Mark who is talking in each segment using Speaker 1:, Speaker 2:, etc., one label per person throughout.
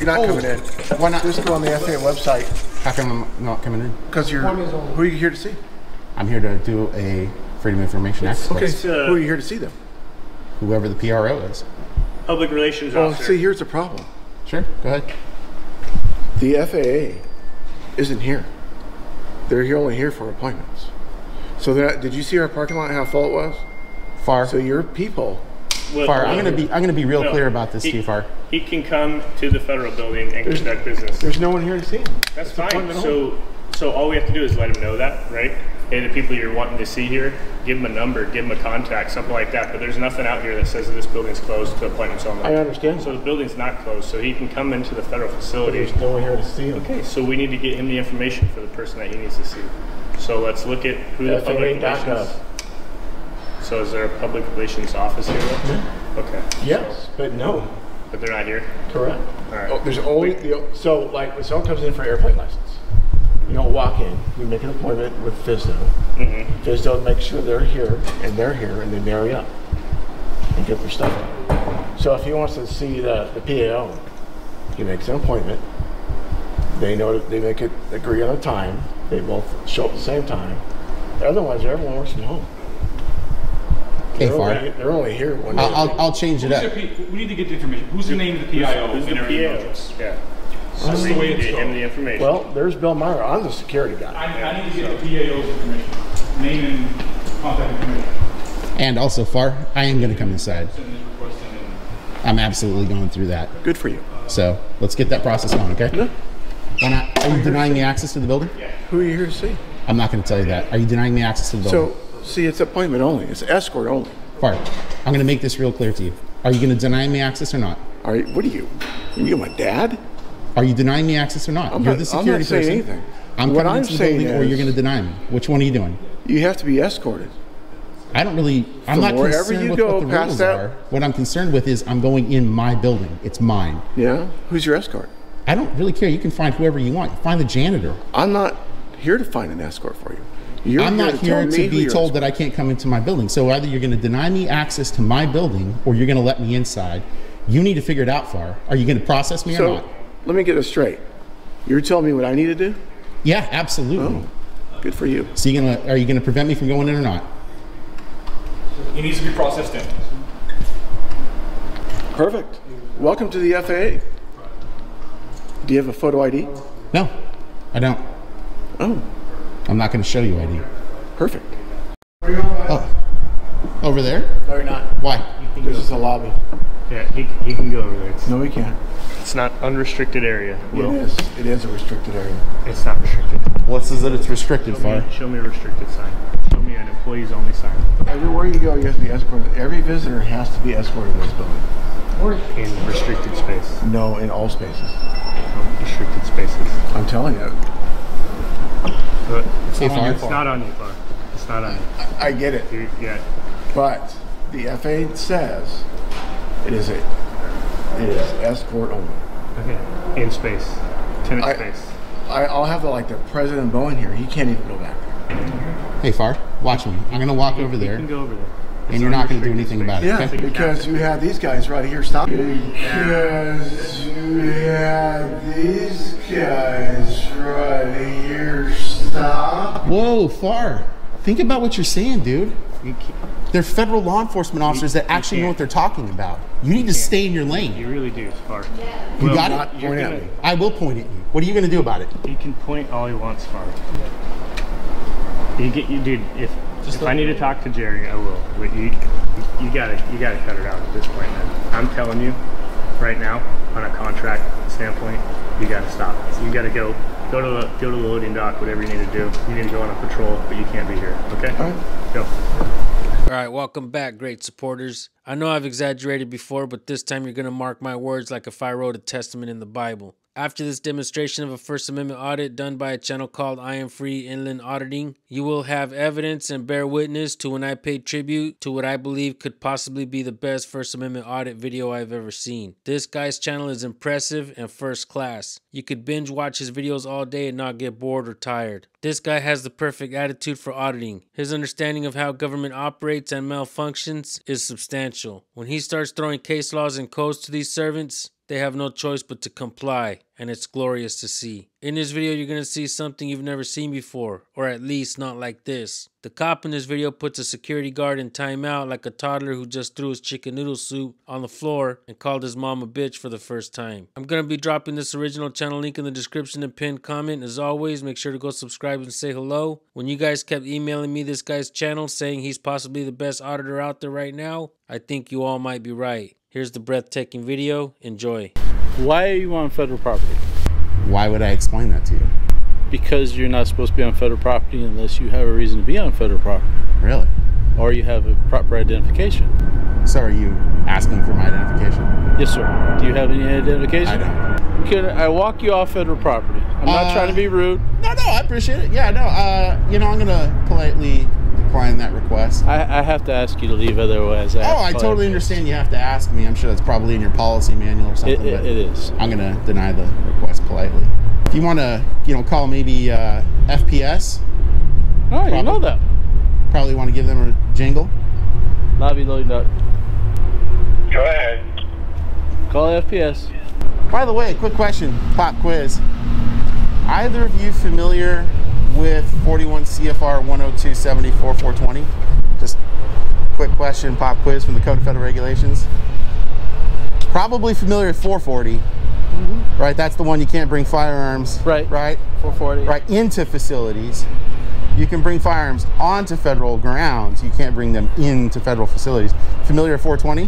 Speaker 1: You're not coming in.
Speaker 2: Why not?
Speaker 1: Just go on the FAA website.
Speaker 2: How come I'm not coming in?
Speaker 1: Because you're. Who are you here to see?
Speaker 2: I'm here to do a Freedom of Information Act request.
Speaker 1: Okay, who are you here to see them?
Speaker 2: Whoever the PRO is.
Speaker 3: Public relations
Speaker 1: Well,
Speaker 3: officer.
Speaker 1: see, here's the problem.
Speaker 2: Sure, go ahead.
Speaker 1: The FAA isn't here. They're only here for appointments. So did you see our parking lot? How full it was?
Speaker 2: FAR.
Speaker 1: So your people.
Speaker 2: FAR. I'm gonna be real clear about this, Chief FAR.
Speaker 3: He can come to the federal building and conduct business.
Speaker 1: There's no one here to see him.
Speaker 3: That's fine. So all we have to do is let him know that, right? Hey, the people you're wanting to see here, give them a number, give them a contact, something like that. But there's nothing out here that says that this building's closed to appointments only.
Speaker 1: I understand.
Speaker 3: So the building's not closed, so he can come into the federal facility.
Speaker 1: There's no one here to see him.
Speaker 3: Okay, so we need to get him the information for the person that he needs to see. So let's look at who the public relations. So is there a public relations office here?
Speaker 1: Yeah.
Speaker 3: Okay.
Speaker 1: Yes, but no.
Speaker 3: But they're not here?
Speaker 1: Correct.
Speaker 3: All right.
Speaker 1: Oh, there's only, so like when someone comes in for airplane license, you don't walk in, you make an appointment with FSDO. FSDO makes sure they're here, and they marry up and get their stuff done. So if he wants to see the PAO, he makes an appointment. They know that they make it agree on a time. They both show up at the same time. Otherwise, everyone works from home. They're only here one day.
Speaker 2: I'll change it up.
Speaker 4: We need to get the information. Who's the name of the PIO?
Speaker 3: Who's the PIO? Yeah.
Speaker 4: That's the way it's
Speaker 3: get him the information.
Speaker 1: Well, there's Bill Meyer. I'm the security guy.
Speaker 4: I need to get the PAO's information. Name and contact information.
Speaker 2: And also, FAR, I am going to come inside. I'm absolutely going through that.
Speaker 1: Good for you.
Speaker 2: So let's get that process on, okay?
Speaker 1: Yeah.
Speaker 2: Why not? Are you denying me access to the building?
Speaker 3: Yeah.
Speaker 1: Who are you here to see?
Speaker 2: I'm not going to tell you that. Are you denying me access to the building?
Speaker 1: So, see, it's appointment only. It's escort only.
Speaker 2: FAR, I'm going to make this real clear to you. Are you going to deny me access or not?
Speaker 1: What are you? Are you my dad?
Speaker 2: Are you denying me access or not? You're the security
Speaker 1: I'm not saying
Speaker 2: person.
Speaker 1: anything.
Speaker 2: I'm
Speaker 1: what
Speaker 2: coming
Speaker 1: I'm
Speaker 2: into the
Speaker 1: saying
Speaker 2: building, or you're going to deny me. Which one are you doing?
Speaker 1: You have to be escorted.
Speaker 2: I don't really. I'm not concerned with what the rules are. What I'm concerned with is I'm going in my building. It's mine.
Speaker 1: Yeah. Who's your escort?
Speaker 2: I don't really care. You can find whoever you want. Find the janitor.
Speaker 1: I'm not here to find an escort for you.
Speaker 2: I'm not here to be told that I can't come into my building. So either you're going to deny me access to my building, or you're going to let me inside. You need to figure it out, FAR. Are you going to process me or not?
Speaker 1: Let me get this straight. You're telling me what I need to do?
Speaker 2: Yeah, absolutely.
Speaker 1: Oh, good for you.
Speaker 2: So are you going to prevent me from going in or not?
Speaker 4: He needs to be processed in.
Speaker 1: Perfect. Welcome to the FAA. Do you have a photo ID?
Speaker 2: No, I don't.
Speaker 1: Oh.
Speaker 2: I'm not going to show you ID.
Speaker 1: Perfect.
Speaker 2: Oh, over there?
Speaker 1: No, you're not.
Speaker 2: Why?
Speaker 1: This is the lobby.
Speaker 3: Yeah, he can go over there.
Speaker 1: No, he can't.
Speaker 3: It's not unrestricted area. Will.
Speaker 1: It is. It is a restricted area.
Speaker 3: It's not restricted.
Speaker 2: What says that it's restricted, FAR?
Speaker 3: Show me a restricted sign. Show me an employees only sign.
Speaker 1: Everywhere you go, you have to be escorted. Every visitor has to be escorted in this building.
Speaker 3: Or in restricted space.
Speaker 1: No, in all spaces.
Speaker 3: Restricted spaces.
Speaker 1: I'm telling you.
Speaker 3: But
Speaker 2: it's
Speaker 3: not on you, FAR. It's not on you.
Speaker 1: I get it.
Speaker 3: Yeah.
Speaker 1: But the FAA says it is escort only.
Speaker 3: Okay. In space. Tenant space.
Speaker 1: I'll have the president Bowen here. He can't even go back there.
Speaker 2: Hey, FAR, watch me. I'm going to walk over there.
Speaker 3: You can go over there.
Speaker 2: And you're not going to do anything about it,
Speaker 1: Yeah,
Speaker 2: okay?
Speaker 1: because you have these guys right here stopping. Because you have these guys right here stop.
Speaker 2: Whoa, FAR. Think about what you're saying, dude. They're federal law enforcement officers that actually know what they're talking about. You need to stay in your lane.
Speaker 3: You really do, FAR.
Speaker 2: You got it?
Speaker 1: Point at me.
Speaker 2: I will point at you. What are you going to do about it?
Speaker 3: He can point all he wants, FAR. Dude. If I need to talk to Jerry, I will. But you gotta cut it out at this point, man. I'm telling you, right now, on a contract standpoint, you gotta stop. You gotta go to the loading dock, whatever you need to do. You need to go on a patrol, but you can't be here. Okay?
Speaker 1: All right.
Speaker 3: Go.
Speaker 5: All right, welcome back, great supporters. I know I've exaggerated before, but this time you're gonna mark my words like if I wrote a testament in the Bible. After this demonstration of a First Amendment audit done by a channel called I Am Free Inland Auditing, you will have evidence and bear witness to when I paid tribute to what I believe could possibly be the best First Amendment audit video I've ever seen. This guy's channel is impressive and first class. You could binge watch his videos all day and not get bored or tired. This guy has the perfect attitude for auditing. His understanding of how government operates and malfunctions is substantial. When he starts throwing case laws and codes to these servants, they have no choice but to comply, and it's glorious to see. In this video, you're going to see something you've never seen before, or at least not like this. The cop in this video puts a security guard in timeout like a toddler who just threw his chicken noodle soup on the floor and called his mom a bitch for the first time. I'm going to be dropping this original channel link in the description and pinned comment. As always, make sure to go subscribe and say hello. When you guys kept emailing me this guy's channel saying he's possibly the best auditor out there right now, I think you all might be right. Here's the breathtaking video. Enjoy.
Speaker 6: Why are you on federal property?
Speaker 2: Why would I explain that to you?
Speaker 6: Because you're not supposed to be on federal property unless you have a reason to be on federal property.
Speaker 2: Really?
Speaker 6: Or you have a proper identification.
Speaker 2: So are you asking for my identification?
Speaker 6: Yes, sir. Do you have any identification?
Speaker 2: I don't.
Speaker 6: Can I walk you off federal property? I'm not trying to be rude.
Speaker 2: No, I appreciate it. Yeah, no, you know, I'm going to politely decline that request.
Speaker 6: I have to ask you to leave, otherwise
Speaker 2: I totally understand you have to ask me. I'm sure that's probably in your policy manual or something.
Speaker 6: It is.
Speaker 2: I'm going to deny the request politely. If you want to, you know, call maybe FPS.
Speaker 6: Oh, you know that.
Speaker 2: Probably want to give them a jingle.
Speaker 6: Lobby loading up.
Speaker 7: Go ahead.
Speaker 6: Call FPS.
Speaker 2: By the way, quick question, pop quiz. Either of you familiar with 41 CFR 102-74-420? Just quick question, pop quiz from the Code of Federal Regulations. Probably familiar with 440. Right, that's the one you can't bring firearms.
Speaker 6: Right. 440.
Speaker 2: Right, into facilities. You can bring firearms onto federal grounds. You can't bring them into federal facilities. Familiar with 420?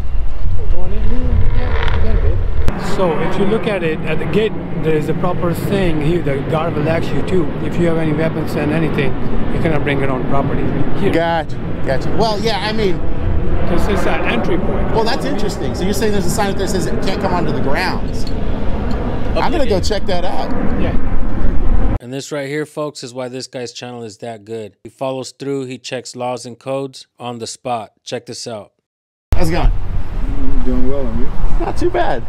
Speaker 8: 420? Yeah, a little bit. So if you look at it, at the gate, there is a proper thing here. The guard will ask you too. If you have any weapons and anything, you cannot bring it on property. Here.
Speaker 2: Gotcha. Well, yeah, I mean,
Speaker 8: this is an entry point.
Speaker 2: Well, that's interesting. So you're saying there's a sign up there that says it can't come onto the grounds. I'm going to go check that out.
Speaker 8: Yeah.
Speaker 5: And this right here, folks, is why this guy's channel is that good. He follows through, he checks laws and codes on the spot. Check this out.
Speaker 2: How's it going?
Speaker 8: Doing well, and you?
Speaker 2: Not too bad.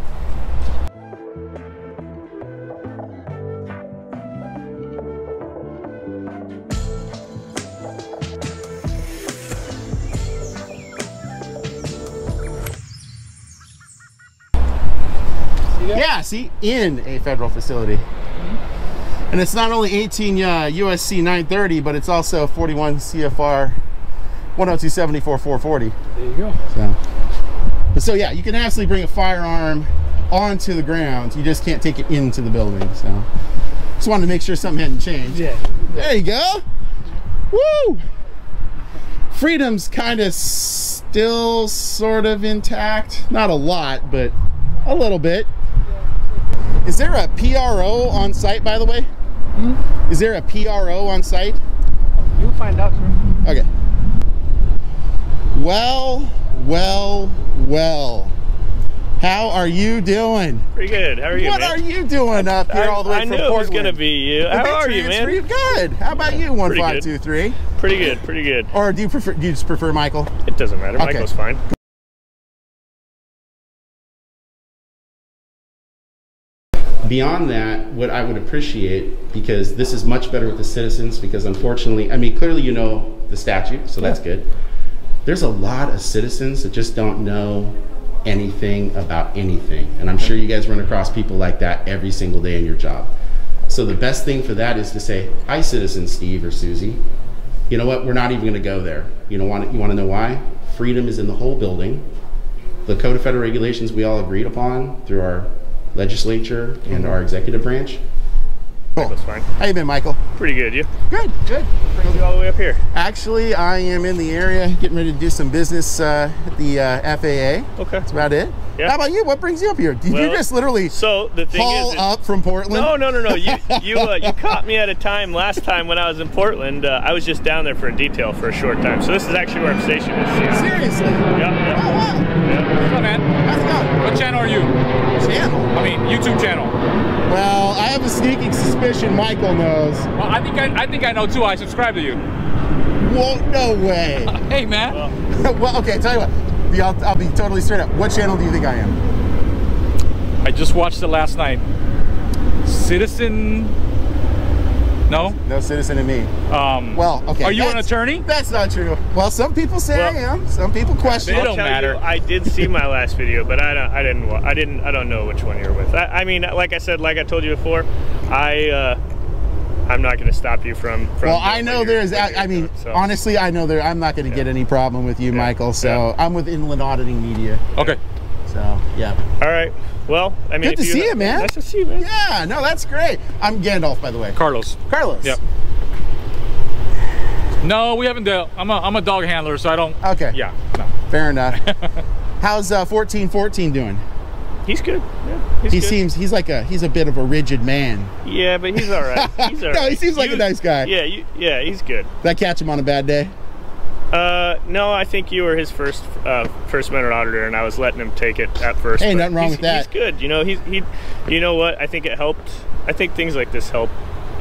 Speaker 2: Yeah, see, in a federal facility. And it's not only 18 USC 930, but it's also 41 CFR 102-74-440.
Speaker 8: There you go.
Speaker 2: So yeah, you can absolutely bring a firearm onto the ground. You just can't take it into the building. So just wanted to make sure something hadn't changed.
Speaker 8: Yeah.
Speaker 2: There you go. Woo! Freedom's kind of still sort of intact. Not a lot, but a little bit. Is there a PRO on site, by the way? Is there a PRO on site?
Speaker 8: You'll find out, sir.
Speaker 2: Okay. Well. How are you doing?
Speaker 9: Pretty good. How are you,
Speaker 2: What
Speaker 9: man?
Speaker 2: are you doing up here all the way from Portland?
Speaker 9: I knew it was going to be you. How are you, man?
Speaker 2: Good. How about you, 1523?
Speaker 9: Pretty good, pretty good.
Speaker 2: Or do you just prefer Michael?
Speaker 9: It doesn't matter.
Speaker 2: Okay.
Speaker 9: Michael's fine.
Speaker 2: Beyond that, what I would appreciate, because this is much better with the citizens, because unfortunately, I mean, clearly you know the statute, so that's good. There's a lot of citizens that just don't know anything about anything. And I'm sure you guys run across people like that every single day in your job. So the best thing for that is to say, hi, citizen Steve or Susie. You know what, we're not even gonna go there. You want to know why? Freedom is in the whole building. The Code of Federal Regulations we all agreed upon through our legislature and our executive branch. Cool.
Speaker 9: That's fine.
Speaker 2: How you been, Michael?
Speaker 9: Pretty good, you?
Speaker 2: Good.
Speaker 9: Brings you all the way up here.
Speaker 2: Actually, I am in the area getting ready to do some business at the FAA.
Speaker 9: Okay.
Speaker 2: That's about it.
Speaker 9: Yeah.
Speaker 2: How about you? What brings you up here? Did you just literally haul up from Portland?
Speaker 9: No. You caught me at a time last time when I was in Portland. I was just down there for a detail for a short time. So this is actually where I'm stationed.
Speaker 2: Seriously?
Speaker 9: Yeah.
Speaker 2: Oh, wow.
Speaker 9: Yeah.
Speaker 4: What's up, man?
Speaker 2: How's it going?
Speaker 4: What channel are you?
Speaker 2: Channel?
Speaker 4: I mean, YouTube channel.
Speaker 2: Well, I have a sneaking suspicion Michael knows.
Speaker 4: Well, I think I know too. I subscribe to you.
Speaker 2: Whoa, no way.
Speaker 4: Hey, man.
Speaker 2: Well, okay, tell you what. I'll be totally straight up. What channel do you think I am?
Speaker 4: I just watched it last night. Citizen
Speaker 10: No?
Speaker 11: No citizen in me. Well, okay.
Speaker 10: Are you an attorney?
Speaker 11: That's not true. Well, some people say I am. Some people question.
Speaker 9: It don't matter. I did see my last video, but I don't know which one you're with. I mean, like I said, like I told you before, I'm not going to stop you from
Speaker 11: well, I know there's. I mean,
Speaker 9: so.
Speaker 11: Honestly, I know there. I'm not going to get any problem with you, Michael. So I'm with Inland Auditing Media.
Speaker 10: Okay.
Speaker 11: So yeah.
Speaker 9: All right. Well, I mean,
Speaker 11: good to see you, man.
Speaker 9: Nice to see you, man.
Speaker 11: Yeah. No, that's great. I'm Gandalf, by the way.
Speaker 10: Carlos.
Speaker 11: Carlos.
Speaker 10: Yep. No, we haven't dealt. I'm a dog handler, so I don't.
Speaker 11: Okay.
Speaker 10: Yeah. No.
Speaker 11: Fair enough. How's 1414 doing?
Speaker 9: He's good. Yeah,
Speaker 11: he seems he's a bit of a rigid man.
Speaker 9: Yeah, but he's all right. He's all right.
Speaker 11: No, he seems like a nice guy.
Speaker 9: Yeah, yeah, he's good.
Speaker 11: Did I catch him on a bad day?
Speaker 9: No, I think you were his first minute auditor, and I was letting him take it at first.
Speaker 11: Hey, nothing wrong with that.
Speaker 9: He's good. You know, you know what? I think it helped. I think things like this help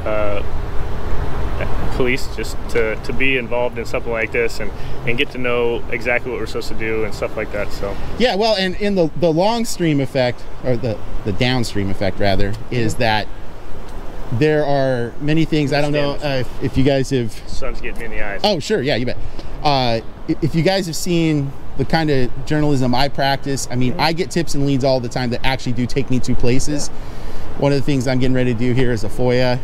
Speaker 9: police just to be involved in something like this and get to know exactly what we're supposed to do and stuff like that. So
Speaker 11: yeah, well, and in the long stream effect, or the downstream effect rather, is that there are many things. I don't know if you guys have.
Speaker 9: Sun's getting me in the eyes.
Speaker 11: Oh sure, yeah, you bet. If you guys have seen the kind of journalism I practice, I mean, I get tips and leads all the time that actually do take me to places. One of the things I'm getting ready to do here is a FOIA,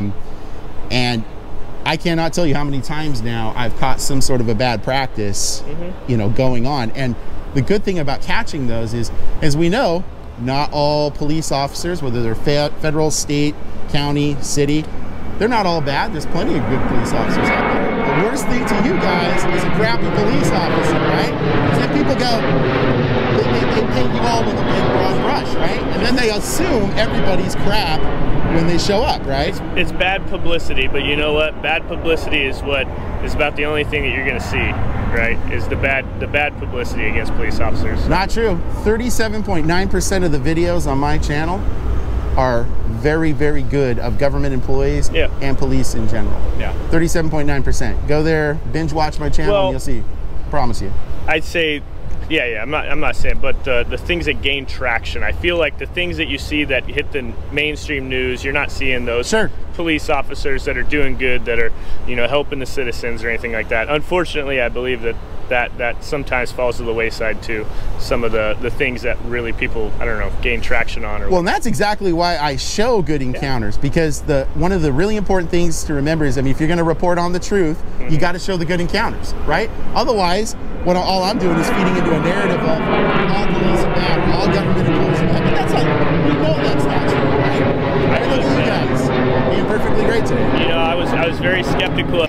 Speaker 11: and I cannot tell you how many times now I've caught some sort of a bad practice, you know, going on. And the good thing about catching those is, as we know, not all police officers, whether they're federal, state, county, city, they're not all bad. There's plenty of good police officers out there. The worst thing to you guys is a crappy police officer, right? Because then people go, they paint you all with a big broad brush, right? And then they assume everybody's crap when they show up, right?
Speaker 9: It's bad publicity, but you know what? Bad publicity is about the only thing that you're going to see, right? Is the bad publicity against police officers.
Speaker 11: Not true. 37.9% of the videos on my channel are very, very good of government employees and police in general.
Speaker 10: Yeah.
Speaker 11: 37.9%. Go there, binge watch my channel, and you'll see. Promise you.
Speaker 9: I'd say, yeah. I'm not saying, but the things that gain traction, I feel like the things that you see that hit the mainstream news, you're not seeing those police officers that are doing good, that are, you know, helping the citizens or anything like that. Unfortunately, I believe that sometimes falls to the wayside too. Some of the things that really people, I don't know, gain traction on. Or
Speaker 11: well, and that's exactly why I show good encounters, because one of the really important things to remember is, I mean, if you're going to report on the truth, you got to show the good encounters, right? Otherwise, all I'm doing is feeding into a narrative of all police are bad, or all government employees are bad. But that's we know that's not true, right? I mean, look at you guys being perfectly great today.
Speaker 9: You know, I was very skeptical.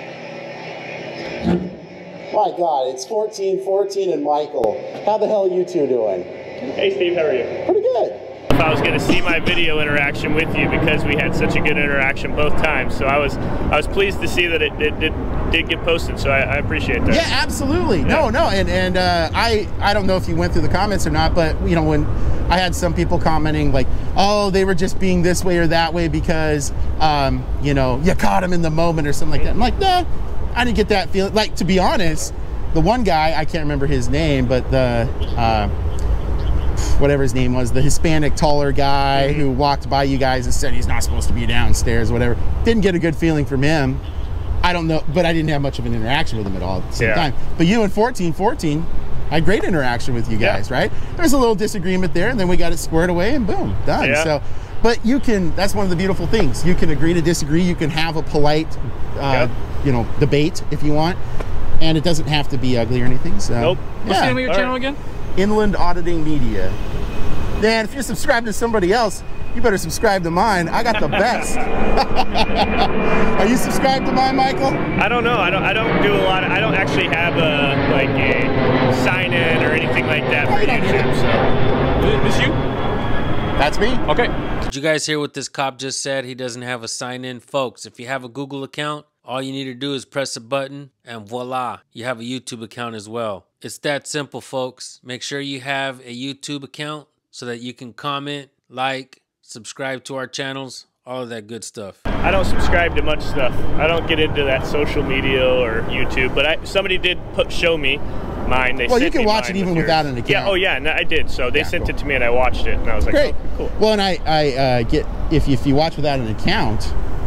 Speaker 11: My God, it's 1414 and Michael. How the hell are you two doing?
Speaker 9: Hey Steve, how are you?
Speaker 11: Pretty good.
Speaker 9: I was going to see my video interaction with you because we had such a good interaction both times. So I was pleased to see that it did get posted. So I appreciate that.
Speaker 11: Yeah, absolutely. Yeah. No, and I don't know if you went through the comments or not, but you know, when I had some people commenting like, oh, they were just being this way or that way because you know, you caught them in the moment or something like that. I'm like, nah, I didn't get that feeling. Like, to be honest, the one guy, I can't remember his name, but the whatever his name was, the Hispanic taller guy who walked by you guys and said he's not supposed to be downstairs, whatever. Didn't get a good feeling from him. I don't know, but I didn't have much of an interaction with him at all at the same time. But you in 1414 had great interaction with you guys, right? There was a little disagreement there, and then we got it squared away, and boom, done. So, but you can, that's one of the beautiful things. You can agree to disagree. You can have a polite, you know, debate if you want, and it doesn't have to be ugly or anything. So,
Speaker 10: What's the name of your channel again?
Speaker 11: Inland Auditing Media. Man, if you're subscribed to somebody else, you better subscribe to mine. I got the best. Are you subscribed to mine, Michael?
Speaker 9: I don't know. I don't do a lot of, I don't actually have a sign in or anything like that for YouTube. So.
Speaker 10: Is you?
Speaker 11: That's me.
Speaker 10: Okay.
Speaker 5: Did you guys hear what this cop just said? He doesn't have a sign in. Folks, if you have a Google account, all you need to do is press a button and voila, you have a YouTube account as well. It's that simple, folks. Make sure you have a YouTube account so that you can comment, like, subscribe to our channels, all of that good stuff.
Speaker 9: I don't subscribe to much stuff. I don't get into that social media or YouTube, but somebody did show me mine. They
Speaker 11: well, you can watch it even without an account.
Speaker 9: Yeah, oh yeah, no, I did. So they sent it to me and I watched it and I was like,
Speaker 11: great.
Speaker 9: Oh, cool.
Speaker 11: Well, and I get, if you watch without an account,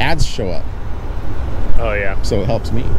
Speaker 11: ads show up.
Speaker 9: Oh yeah.
Speaker 11: So it helps me.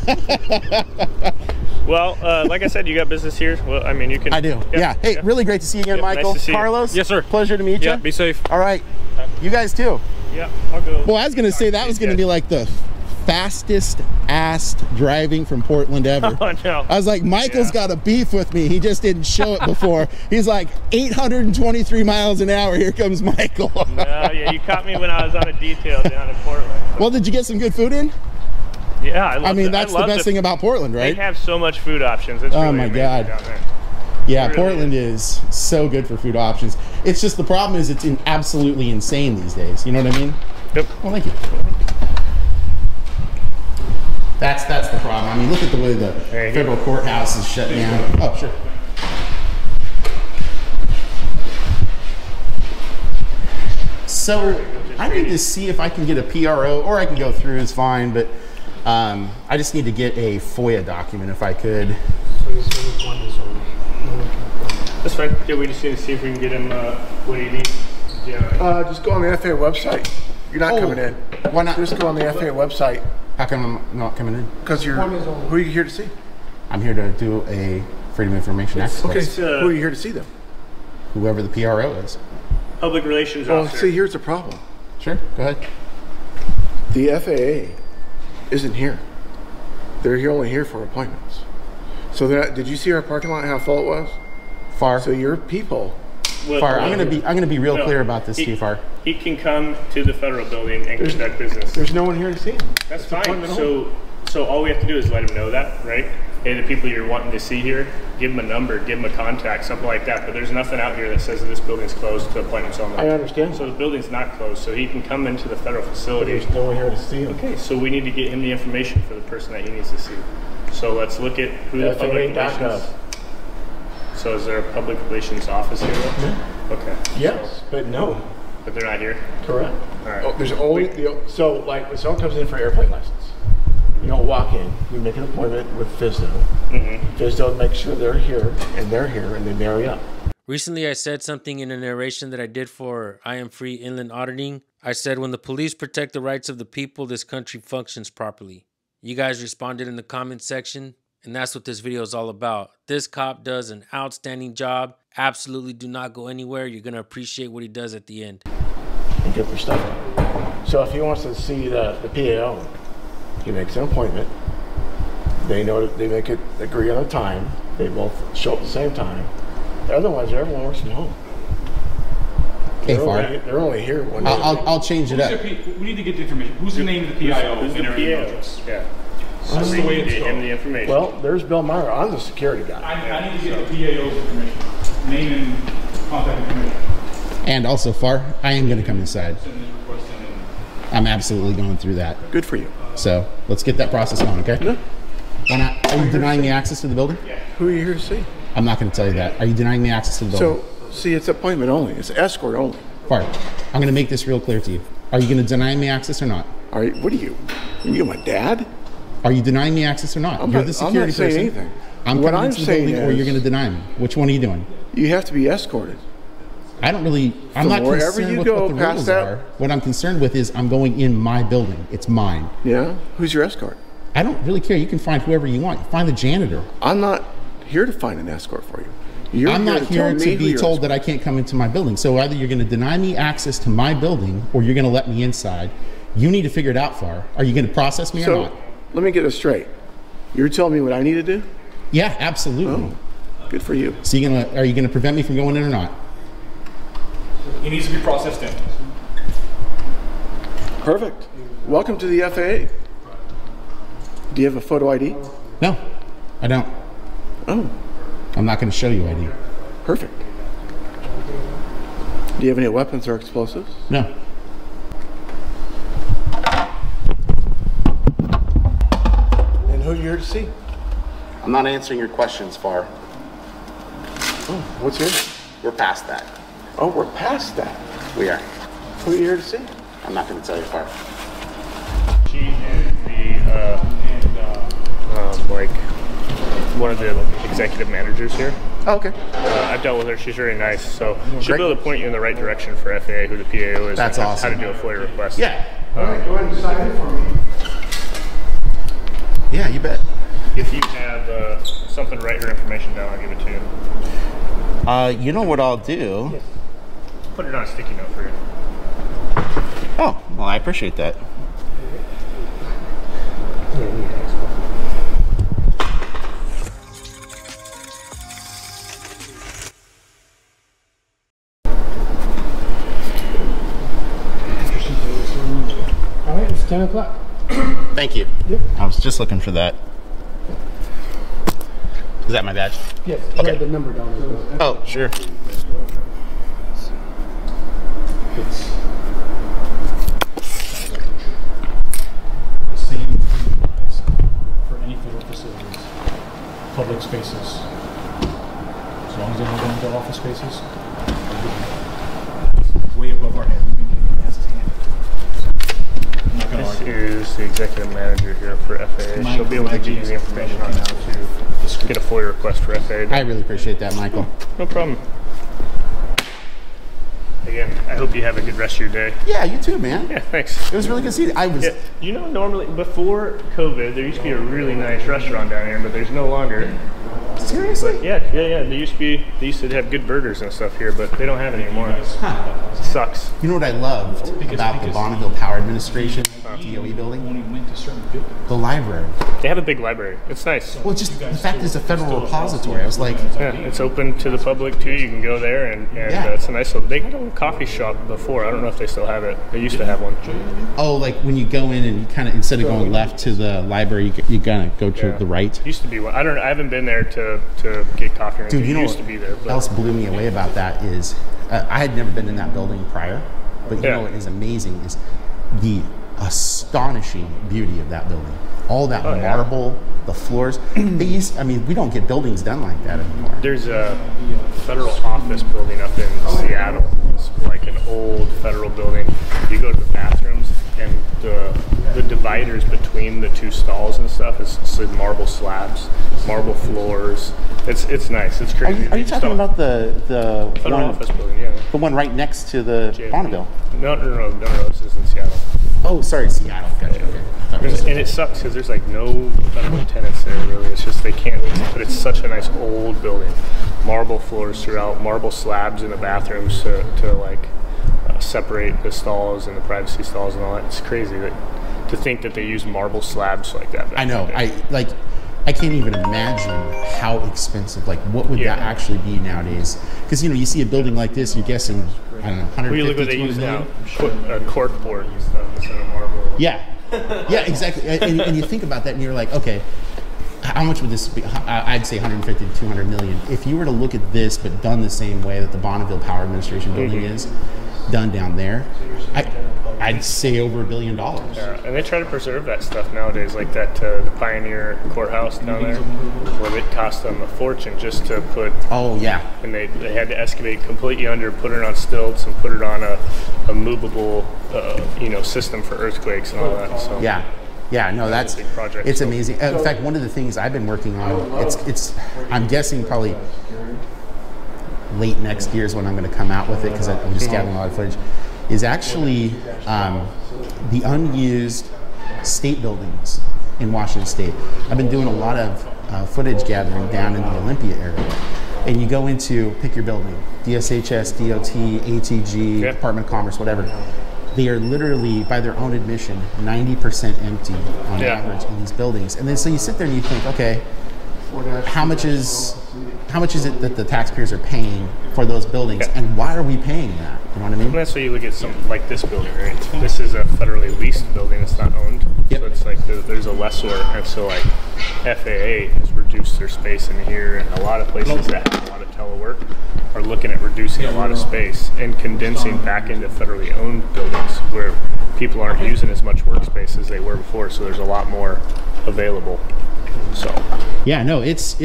Speaker 9: Well, like I said, you got business here. Well, I mean, you can.
Speaker 11: I do. Yeah. Hey, really great to see you again, Michael.
Speaker 9: Nice to see you.
Speaker 11: Carlos.
Speaker 10: Yes, sir.
Speaker 11: Pleasure to meet you.
Speaker 10: Yeah, be safe.
Speaker 11: All right. You guys too.
Speaker 9: Yeah, I'll go.
Speaker 11: Well, I was going to say that was going to be like the fastest ass driving from Portland ever.
Speaker 9: Oh, no.
Speaker 11: I was like, Michael's got a beef with me. He just didn't show it before. He's like 823 miles an hour. Here comes Michael.
Speaker 9: No, yeah, you caught me when I was on a detail down in Portland.
Speaker 11: Well, did you get some good food in?
Speaker 9: Yeah,
Speaker 11: I mean, that's the best thing about Portland, right?
Speaker 9: They have so much food options. It's really
Speaker 11: my
Speaker 9: amazing
Speaker 11: God.
Speaker 9: down there.
Speaker 11: Yeah,
Speaker 9: It really
Speaker 11: Portland is so good for food options. It's just the problem is it's absolutely insane these days. You know what I mean?
Speaker 9: Yep.
Speaker 11: Well, thank you. That's the problem. I mean, look at the way the federal courthouse is shut down. Oh, sure. So I need to see if I can get a PRO, or I can go through. It's fine, but I just need to get a FOIA document if I could.
Speaker 9: That's fine. Yeah, we just need to see if we can get him. What do you need? Yeah.
Speaker 1: Just go on the FAA website. You're not coming in.
Speaker 11: Why not?
Speaker 1: Just go on the FAA website.
Speaker 11: How come I'm not coming in?
Speaker 1: Because you're. Who are you here to see?
Speaker 11: I'm here to do a Freedom of Information Act.
Speaker 1: Okay, who are you here to see them?
Speaker 11: Whoever the PRO is.
Speaker 9: Public relations
Speaker 1: Well,
Speaker 9: officer.
Speaker 1: see, here's the problem.
Speaker 11: Sure, go ahead.
Speaker 1: The FAA isn't here. They're only here for appointments. So did you see our parking lot? How full it was?
Speaker 11: Far.
Speaker 1: So your people.
Speaker 11: Far. I'm gonna be real clear about this, too, Far.
Speaker 9: He can come to the federal building and conduct business.
Speaker 1: There's no one here to see him.
Speaker 9: That's fine. So all we have to do is let him know that, right? Hey, the people you're wanting to see here, give them a number, give them a contact, something like that. But there's nothing out here that says that this building's closed to appointments only.
Speaker 1: I understand.
Speaker 9: So the building's not closed, so he can come into the federal facility.
Speaker 1: But there's no one here to see him.
Speaker 9: Okay, so we need to get him the information for the person that he needs to see. So let's look at who the public relations. So is there a public relations office here?
Speaker 1: Yeah.
Speaker 9: Okay.
Speaker 1: Yes, but no.
Speaker 9: But they're not here?
Speaker 1: Correct.
Speaker 9: All right.
Speaker 1: Oh, there's only so like when someone comes in for airplane license, you don't walk in. You make an appointment with FSNO. FSNO makes sure they're here, and they marry up.
Speaker 5: Recently, I said something in a narration that I did for I Am Free Inland Auditing. I said, when the police protect the rights of the people, this country functions properly. You guys responded in the comment section, and that's what this video is all about. This cop does an outstanding job. Absolutely do not go anywhere. You're going to appreciate what he does at the end.
Speaker 1: And get their stuff out. So if he wants to see the PAO, he makes an appointment. They know that they make it agree on a time. They both show up at the same time. Otherwise, everyone works from home. They're only here one day.
Speaker 11: I'll change it up.
Speaker 4: We need to get the information. Who's the name of the PIO?
Speaker 9: Who's the PIO? Yeah.
Speaker 4: That's the way it's
Speaker 9: Get him
Speaker 4: going.
Speaker 9: the information.
Speaker 1: Well, there's Bill Meyer. I'm the security guy.
Speaker 4: I need to get the PAO's information. Name and contact information.
Speaker 11: And also, Far, I am going to come inside. I'm absolutely going through that.
Speaker 1: Good for you.
Speaker 11: So let's get that process going, okay?
Speaker 1: Yeah.
Speaker 11: Why not? Are you denying me access to the building?
Speaker 1: Who are you here to see?
Speaker 11: I'm not going to tell you that. Are you denying me access to the building?
Speaker 1: So, see, it's appointment only. It's escort only.
Speaker 11: Far, I'm going to make this real clear to you. Are you going to deny me access or not?
Speaker 1: Are you? What are you? Are you my dad?
Speaker 11: Are you denying me access or not? You're the security
Speaker 1: I'm not saying
Speaker 11: person.
Speaker 1: anything.
Speaker 11: I'm
Speaker 1: what
Speaker 11: coming
Speaker 1: I'm
Speaker 11: into the
Speaker 1: saying
Speaker 11: building, or you're going to deny me. Which one are you doing?
Speaker 1: You have to be escorted.
Speaker 11: I don't really. I'm not concerned with what the rules are. What I'm concerned with is I'm going in my building. It's mine.
Speaker 1: Yeah. Who's your escort?
Speaker 11: I don't really care. You can find whoever you want. Find the janitor.
Speaker 1: I'm not here to find an escort for you.
Speaker 11: I'm not here to be told that I can't come into my building. So either you're going to deny me access to my building, or you're going to let me inside. You need to figure it out, Far. Are you going to process me or not?
Speaker 1: Let me get this straight. You're telling me what I need to do?
Speaker 11: Yeah, absolutely.
Speaker 1: Oh, good for you.
Speaker 11: So are you gonna prevent me from going in or not?
Speaker 4: He needs to be processed in.
Speaker 1: Perfect. Welcome to the FAA. Do you have a photo ID?
Speaker 11: No, I don't.
Speaker 1: Oh.
Speaker 11: I'm not going to show you ID.
Speaker 1: Perfect. Do you have any weapons or explosives?
Speaker 11: No.
Speaker 1: And who are you here to see?
Speaker 2: I'm not answering your questions, Far.
Speaker 1: Oh, what's your name?
Speaker 2: We're past that.
Speaker 1: Oh, we're past that.
Speaker 2: We are.
Speaker 1: Who are you here to see?
Speaker 2: I'm not going to tell you, Far.
Speaker 9: She is like one of the executive managers here.
Speaker 1: Oh, okay.
Speaker 9: I've dealt with her. She's very nice. So she'll be able to point you in the right direction for FAA, who the PAO is.
Speaker 11: That's
Speaker 9: and
Speaker 11: awesome.
Speaker 9: How to do a FOIA request.
Speaker 11: Yeah.
Speaker 1: All right, go ahead and sign in for me.
Speaker 2: Yeah, you bet.
Speaker 9: If you have something to write your information down, I'll give it to you.
Speaker 2: You know what I'll do?
Speaker 9: Yes. Put it on a sticky note for you.
Speaker 2: Oh, well, I appreciate that.
Speaker 8: All right, it's 10 o'clock.
Speaker 2: Thank you.
Speaker 8: Yep.
Speaker 2: I was just looking for that. Is that my badge?
Speaker 8: Yes,
Speaker 2: okay.
Speaker 8: Write the number down as well.
Speaker 2: Oh, sure.
Speaker 4: It's the same applies for any federal facilities, public spaces. As long as they don't go into office spaces, it's way above our head. We've been getting our asses handed. I'm not going to argue.
Speaker 9: This is the executive manager here for FAA. She'll be able to give you the information on how to get a FOIA request for FAA.
Speaker 2: I really appreciate that, Michael.
Speaker 9: No problem. Again, I hope you have a good rest of your day.
Speaker 2: Yeah, you too, man.
Speaker 9: Yeah, thanks.
Speaker 2: It was really good to see you. I was.
Speaker 9: Yeah, you know, normally before COVID, there used to be a really nice restaurant down here, but there's no longer.
Speaker 2: Seriously?
Speaker 9: But yeah. They used to have good burgers and stuff here, but they don't have it anymore. Huh. It sucks.
Speaker 2: You know what I loved about the Bonneville Power Administration DOE building?
Speaker 4: When we went to certain buildings.
Speaker 2: The library.
Speaker 9: They have a big library. It's nice.
Speaker 2: Well, just the fact it's a federal repository. I was like,
Speaker 9: yeah, it's open to the public too. You can go there, and it's a nice little. They had a little coffee shop before. I don't know if they still have it. They used to have one.
Speaker 2: Oh, like when you go in and you kind of instead of going left to the library, you kind of go to the right.
Speaker 9: Used to be one. I haven't been there to get coffee or anything.
Speaker 2: Dude, you know
Speaker 9: used
Speaker 2: what
Speaker 9: to be there. But
Speaker 2: else blew me away about that is I had never been in that building prior, but you know what is amazing is the astonishing beauty of that building. All that marble, the floors. We don't get buildings done like that anymore.
Speaker 9: There's a federal office building up in Seattle. It's like an old federal building. You go to the bathrooms, and the dividers between the two stalls and stuff is marble slabs, marble floors. It's nice. It's crazy.
Speaker 2: Are you talking about the
Speaker 9: federal office building? Yeah.
Speaker 2: The one right next to the Bonneville?
Speaker 9: No. This is in Seattle.
Speaker 2: Oh, sorry, Seattle. Gotcha. Okay.
Speaker 9: And it sucks because there's like no federal tenants there really. It's just they can't. But it's such a nice old building. Marble floors throughout, marble slabs in the bathrooms to separate the stalls and the privacy stalls and all that. It's crazy to think that they use marble slabs like that.
Speaker 2: I know. I can't even imagine how expensive. Like, what would that actually be nowadays? Because you see a building like this, you're guessing, I don't know, 150,
Speaker 9: look what they
Speaker 2: 200
Speaker 9: use
Speaker 2: million?
Speaker 9: now. Cork board and stuff instead of marble.
Speaker 2: Yeah, exactly. and you think about that, and you're like, okay, how much would this be? I'd say 150 to 200 million. If you were to look at this, but done the same way that the Bonneville Power Administration building is done down there, I'd say over $1 billion.
Speaker 9: Yeah, and they try to preserve that stuff nowadays, like that the Pioneer Courthouse down there, where it cost them a fortune just to put.
Speaker 2: Oh yeah.
Speaker 9: And they had to excavate completely under, put it on stilts, and put it on a movable, system for earthquakes and all that. So
Speaker 2: yeah, no, that's
Speaker 9: a big project.
Speaker 2: It's amazing. In fact, one of the things I've been working on, I'm guessing probably late next year is when I'm going to come out with it because I'm just gathering a lot of footage. Is actually the unused state buildings in Washington State. I've been doing a lot of footage gathering down in the Olympia area. And you go into, pick your building, DSHS, DOT, ATG, Department of Commerce, whatever. They are literally, by their own admission, 90% empty on average in these buildings. And then so you sit there and you think, okay, how much is it that the taxpayers are paying for those buildings, and why are we paying that? You know what I mean?
Speaker 9: And that's why you look at something like this building, right? This is a federally leased building; it's not owned. Yep. So it's like there's a lessor, and so like FAA has reduced their space in here, and a lot of places that have a lot of telework are looking at reducing a lot of space and condensing back into federally owned buildings where people aren't using as much workspace as they were before. So there's a lot more available. So
Speaker 2: yeah, no, it's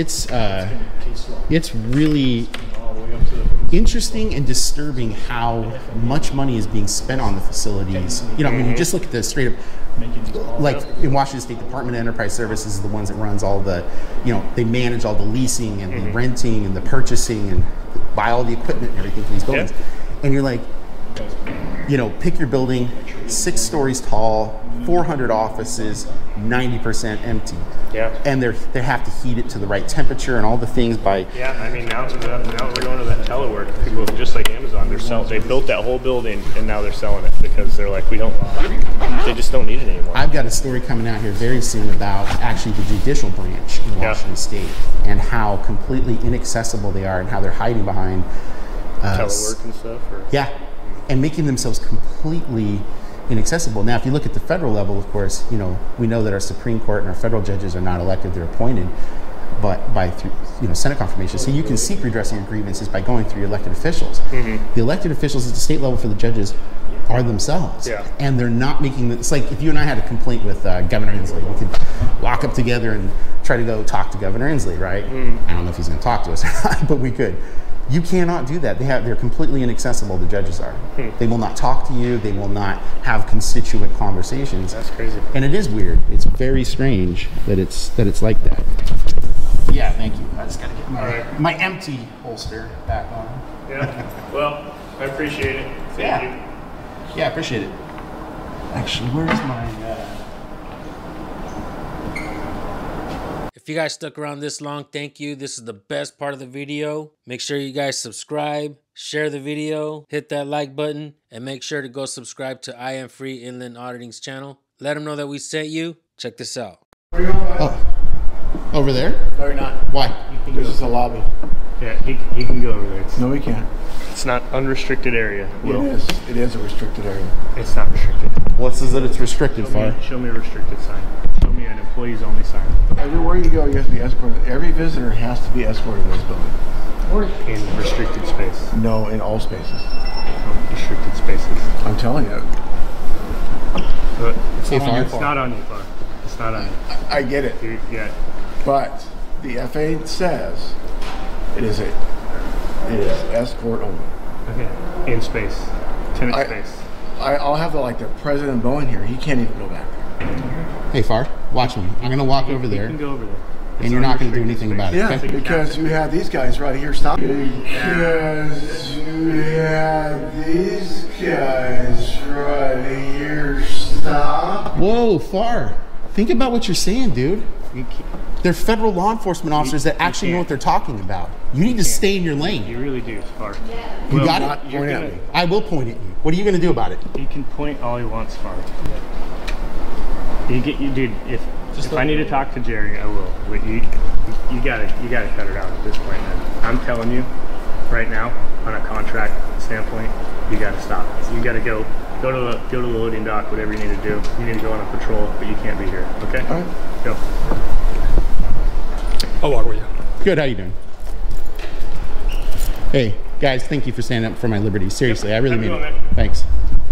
Speaker 2: really interesting and disturbing how much money is being spent on the facilities. When you just look at the straight up, like in Washington State Department of Enterprise Services is the ones that runs all the, they manage all the leasing and the renting and the purchasing and buy all the equipment and everything for these buildings. And you're like, pick your building, 6 stories tall, 400 offices, 90% empty.
Speaker 9: Yeah.
Speaker 2: And they have to heat it to the right temperature and all the things by.
Speaker 9: Yeah, I mean now we're going to that telework. People just like Amazon, they built that whole building and now they're selling it because they're like they just don't need it anymore.
Speaker 2: I've got a story coming out here very soon about actually the judicial branch in Washington State and how completely inaccessible they are and how they're hiding behind
Speaker 9: telework and stuff.
Speaker 2: Yeah, and making themselves completely inaccessible. Now, if you look at the federal level, of course, you know, we know that our Supreme Court and our federal judges are not elected; they're appointed, but by Senate confirmation. So you can seek redressing your grievances by going through your elected officials. The elected officials at the state level for the judges are themselves, and they're not making. It's like if you and I had a complaint with Governor Inslee, we could walk up together and try to go talk to Governor Inslee, right? I don't know if he's going to talk to us, but we could. You cannot do that. They're completely inaccessible. The judges are. They will not talk to you. They will not have constituent conversations.
Speaker 9: That's crazy.
Speaker 2: And it is weird. It's very strange that it's like that. Yeah, thank you. I just gotta get my empty holster back on.
Speaker 9: Yeah. Well, I appreciate it. Thank you.
Speaker 2: Yeah, I appreciate it. Actually, where's my?
Speaker 5: If you guys stuck around this long, thank you. This is the best part of the video. Make sure you guys subscribe, share the video, hit that like button, and make sure to go subscribe to I Am Free Inland Auditing's channel. Let them know that we sent you. Check this out.
Speaker 2: Oh, over there?
Speaker 1: No, you're not.
Speaker 2: Why?
Speaker 1: This is the lobby.
Speaker 9: Yeah, he can go over there.
Speaker 1: No, he can't.
Speaker 9: It's not unrestricted area. Will.
Speaker 1: It is. It is a restricted area.
Speaker 9: It's not restricted.
Speaker 2: What says that it's restricted for?
Speaker 9: Show me a restricted sign. Show me an employees only sign.
Speaker 1: Everywhere you go, you have to be escorted. Every visitor has to be escorted in this building.
Speaker 9: In restricted space.
Speaker 1: No, in all spaces.
Speaker 9: Restricted spaces.
Speaker 1: I'm telling you.
Speaker 9: It's not on you, Far. It's not on you.
Speaker 1: I get it.
Speaker 9: Yeah.
Speaker 1: But the FA says it is escort only.
Speaker 9: Okay. In space. Tenant space.
Speaker 1: I'll have the President Bowen here. He can't even go back there.
Speaker 2: Hey, Far, watch me. I'm going to walk over there.
Speaker 9: You can go over there.
Speaker 2: And you're not going to do anything about it.
Speaker 1: Yeah,
Speaker 2: okay?
Speaker 1: because you have these guys right here stopping. Because you have these guys right here stop.
Speaker 2: Whoa, Far. Think about what you're saying, dude. They're federal law enforcement officers that actually know what they're talking about. You need to stay in your lane.
Speaker 9: You really do, Far.
Speaker 2: You got it?
Speaker 1: Point at me.
Speaker 2: I will point at you. What are you going to do about it?
Speaker 9: He can point all he wants, Far. Dude, if I need to talk to Jerry, I will. But you gotta cut it out at this point, man. I'm telling you, right now, on a contract standpoint, you gotta stop. You gotta go to the loading dock, whatever you need to do. You need to go on a patrol, but you can't be here. Okay?
Speaker 1: All right.
Speaker 9: Go.
Speaker 10: I'll walk with you.
Speaker 2: Good, how you doing? Hey, guys, thank you for standing up for my liberty. Seriously, I really mean it. Thanks.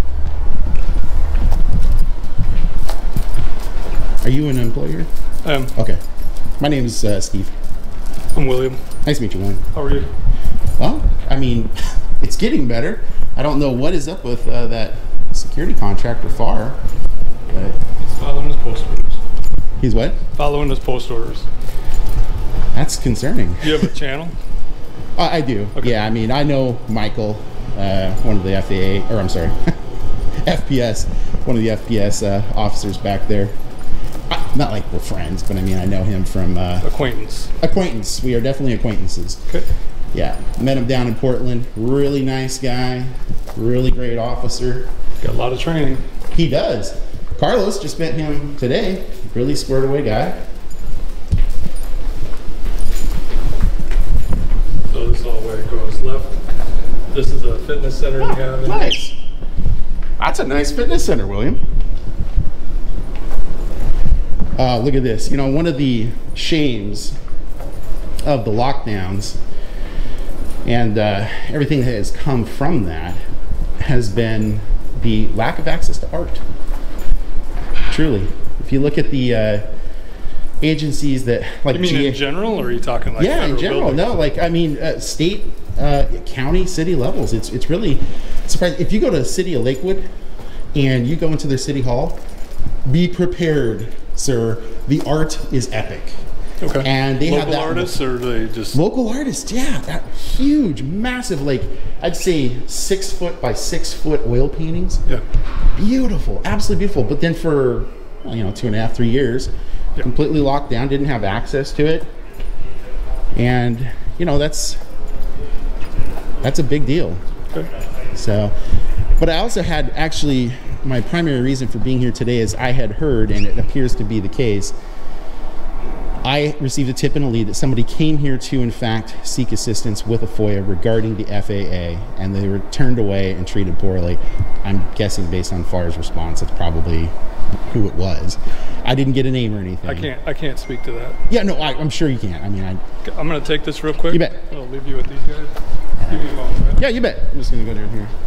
Speaker 2: Are you an employer? Okay. My name is Steve.
Speaker 10: I'm William.
Speaker 2: Nice to meet you, William.
Speaker 10: How are you?
Speaker 2: Well, I mean, it's getting better. I don't know what is up with that security contractor, FAR. But
Speaker 10: He's following his post orders.
Speaker 2: He's what?
Speaker 10: Following his post orders.
Speaker 2: That's concerning.
Speaker 10: Do you have a channel?
Speaker 2: I do. Okay. Yeah, I mean, I know Michael, one of the FAA, or I'm sorry, FPS, one of the FPS officers back there. Not like we're friends, but I mean, I know him from...
Speaker 10: Acquaintance.
Speaker 2: Acquaintance. We are definitely acquaintances.
Speaker 10: Okay.
Speaker 2: Yeah. Met him down in Portland. Really nice guy. Really great officer.
Speaker 10: Got a lot of training.
Speaker 2: He does. Carlos just met him today. Really squared away guy.
Speaker 10: So this is all where it goes left. This is a fitness center you have.
Speaker 2: Nice. That's a nice fitness center, William. Look at this. You know, one of the shames of the lockdowns and everything that has come from that has been the lack of access to art. Truly. If you look at the agencies that... like,
Speaker 10: you mean in general, or are you talking like...
Speaker 2: Yeah, in general. Buildings? No, like, I mean, state, county, city levels. It's really surprising. If you go to the city of Lakewood and you go into their city hall, be prepared, sir. The art is epic.
Speaker 10: Okay.
Speaker 2: And they have that
Speaker 10: artists, or they just
Speaker 2: local artists? Yeah, that huge, massive, like I'd say 6 foot by 6 foot oil paintings.
Speaker 10: Yeah.
Speaker 11: beautiful, absolutely beautiful. But then for 2.5, 3 years, completely locked down, didn't have access to it, and that's a big deal. So, but I also had actually my primary reason for being here today is I had heard, and it appears to be the case, I received a tip and a lead that somebody came here to, in fact, seek assistance with a FOIA regarding the FAA, and they were turned away and treated poorly. I'm guessing based on F.I.R.'s response, that's probably who it was. I didn't get a name or anything.
Speaker 10: I can't speak to that.
Speaker 11: Yeah, no, I'm sure you can't. I mean,
Speaker 10: I'm going to take this real quick.
Speaker 11: You bet.
Speaker 10: I'll leave you with these guys. Give me a moment, right?
Speaker 11: Yeah, you bet. I'm just going to go down here.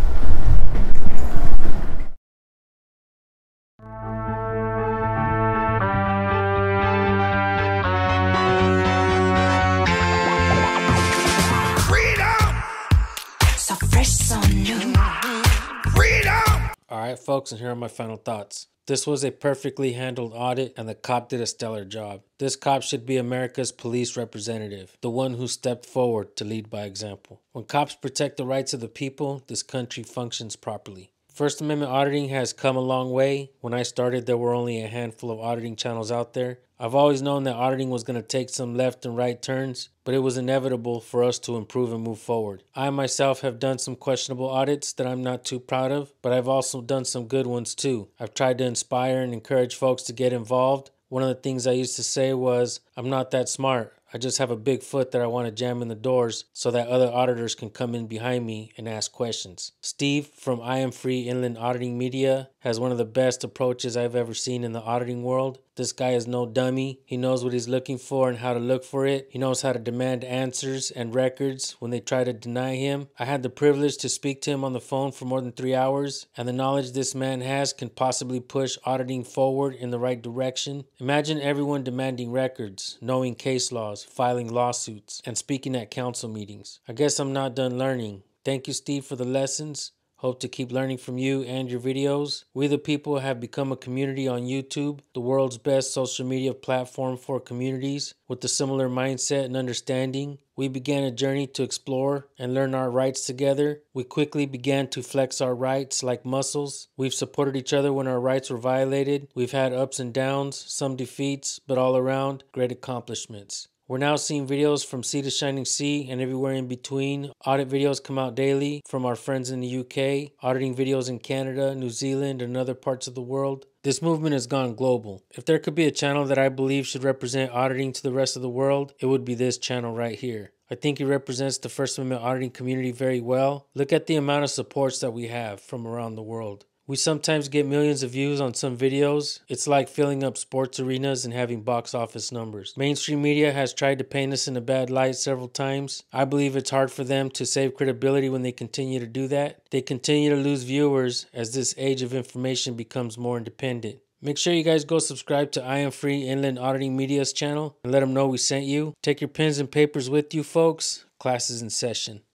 Speaker 5: Alright folks, and here are my final thoughts. This was a perfectly handled audit and the cop did a stellar job. This cop should be America's police representative, the one who stepped forward to lead by example. When cops protect the rights of the people, this country functions properly. First Amendment auditing has come a long way. When I started, there were only a handful of auditing channels out there. I've always known that auditing was going to take some left and right turns, but it was inevitable for us to improve and move forward. I myself have done some questionable audits that I'm not too proud of, but I've also done some good ones too. I've tried to inspire and encourage folks to get involved. One of the things I used to say was, I'm not that smart. I just have a big foot that I want to jam in the doors so that other auditors can come in behind me and ask questions. Steve from I Am Free Inland Auditing Media has one of the best approaches I've ever seen in the auditing world. This guy is no dummy. He knows what he's looking for and how to look for it. He knows how to demand answers and records when they try to deny him. I had the privilege to speak to him on the phone for more than 3 hours, and the knowledge this man has can possibly push auditing forward in the right direction. Imagine everyone demanding records, knowing case laws, filing lawsuits, and speaking at council meetings. I guess I'm not done learning. Thank you, Steve, for the lessons. Hope to keep learning from you and your videos. We the people have become a community on YouTube, the world's best social media platform for communities with a similar mindset and understanding. We began a journey to explore and learn our rights together. We quickly began to flex our rights like muscles. We've supported each other when our rights were violated. We've had ups and downs, some defeats, but all around, great accomplishments. We're now seeing videos from sea to shining sea and everywhere in between. Audit videos come out daily from our friends in the UK, auditing videos in Canada, New Zealand, and other parts of the world. This movement has gone global. If there could be a channel that I believe should represent auditing to the rest of the world, it would be this channel right here. I think it represents the First Amendment auditing community very well. Look at the amount of supports that we have from around the world. We sometimes get millions of views on some videos. It's like filling up sports arenas and having box office numbers. Mainstream media has tried to paint us in a bad light several times. I believe it's hard for them to save credibility when they continue to do that. They continue to lose viewers as this age of information becomes more independent. Make sure you guys go subscribe to I Am Free Inland Auditing Media's channel and let them know we sent you. Take your pens and papers with you, folks. Class is in session.